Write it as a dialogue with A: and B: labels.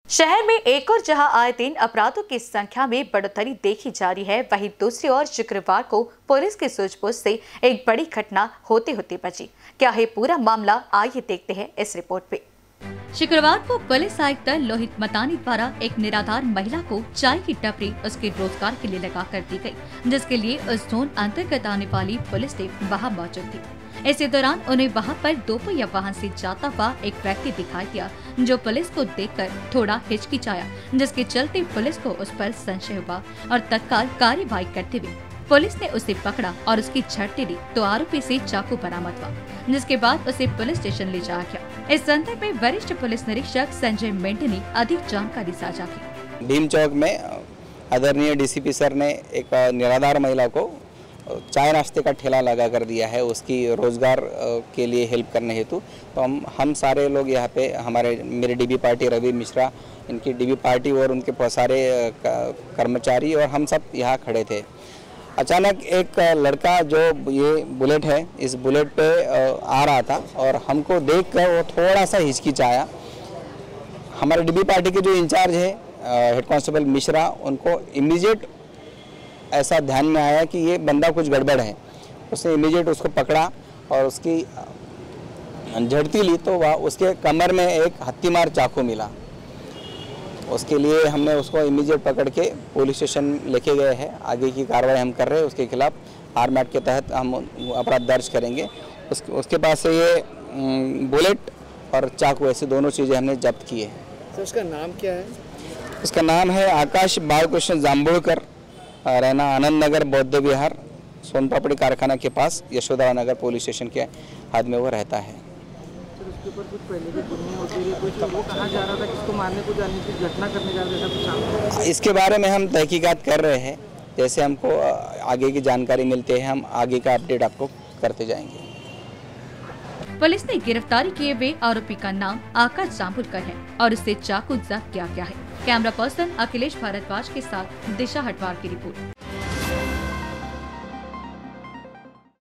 A: शहर में एक और जहां आए दिन अपराधों की संख्या में बढ़ोतरी देखी जा रही है, वहीं दूसरी ओर शुक्रवार को पुलिस की सूझबूझ से एक बड़ी घटना होते होते बची। क्या है पूरा मामला, आइए देखते हैं इस रिपोर्ट पे। शुक्रवार को पुलिस आयुक्त लोहित मतानी द्वारा एक निराधार महिला को चाय की टपरी उसके रोजगार के लिए लगा कर दी गई, जिसके लिए उस जोन अंतर्गत आने वाली पुलिस टीम वहां मौजूद थी। इसी दौरान उन्हें वहां पर दोपहिया वाहन से जाता हुआ एक व्यक्ति दिखाई दिया, जो पुलिस को देखकर थोड़ा हिचकिचाया, जिसके चलते पुलिस को उस पर संशय हुआ और तत्काल कार्यवाही करते हुए पुलिस ने उसे पकड़ा और उसकी झड़ती ली तो आरोपी से चाकू बरामद हुआ, जिसके बाद उसे पुलिस स्टेशन ले जाया गया। इस संदर्भ में वरिष्ठ पुलिस निरीक्षक संजय मेंढे ने अधिक जानकारी साझा की।
B: भीम चौक में आदरणीय डीसीपी सर ने एक निराधार महिला को चाय नाश्ते का ठेला लगा कर दिया है, उसकी रोजगार के लिए हेल्प करने हेतु। तो हम सारे लोग यहाँ पे, मेरे डीबी पार्टी रवि मिश्रा, इनकी डीबी पार्टी और उनके सारे कर्मचारी और हम सब यहाँ खड़े थे। अचानक एक लड़का जो ये बुलेट है, इस बुलेट पे आ रहा था और हमको देखकर वो थोड़ा सा हिचकिचाया। हमारे डीबी पार्टी के जो इंचार्ज है हेड कांस्टेबल मिश्रा, उनको इमीडिएट ऐसा ध्यान में आया कि ये बंदा कुछ गड़बड़ है। उसने इमीडिएट उसको पकड़ा और उसकी झड़ती ली तो वह उसके कमर में एक हत्थीमार चाकू मिला। उसके लिए हमने उसको इमीडिएट पकड़ के पुलिस स्टेशन लेके गए हैं। आगे की कार्रवाई हम कर रहे हैं। उसके खिलाफ आर्म एक्ट के तहत हम अपराध दर्ज करेंगे। उसके पास से ये बुलेट और चाकू, ऐसी दोनों चीज़ें हमने जब्त की है।
C: तो उसका नाम क्या है?
B: उसका नाम है आकाश बालकृष्ण जांबुड़कर, रहना आनंद नगर बौद्ध विहार, सोनपापड़ी कारखाना के पास यशोदा नगर पुलिस स्टेशन के हाथ में वो रहता है।
C: उसके ऊपर कुछ पहले भी गुनाह होते हैं, कुछ वो कहाँ जा रहा था, किसको मारने को जाने की घटना करने जा रहा था?
B: इसके बारे में हम तहकीकात कर रहे हैं। जैसे हमको आगे की जानकारी मिलती है, हम आगे का अपडेट आपको करते जाएंगे।
A: पुलिस ने गिरफ्तारी किए हुए आरोपी का नाम आकाश जांबुड़कर है और उससे चाकू जब्त किया गया है। कैमरा पर्सन अखिलेश भारद्वाज के साथ दिशा हटवार की रिपोर्ट।